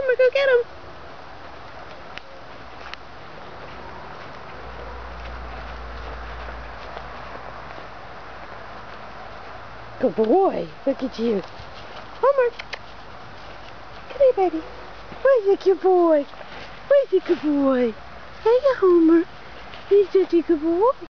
Homer, go get him. Good boy. Look at you. Homer. Come here, baby. Where's the good boy? Where's the good boy? Hey, Homer. He's such a good boy.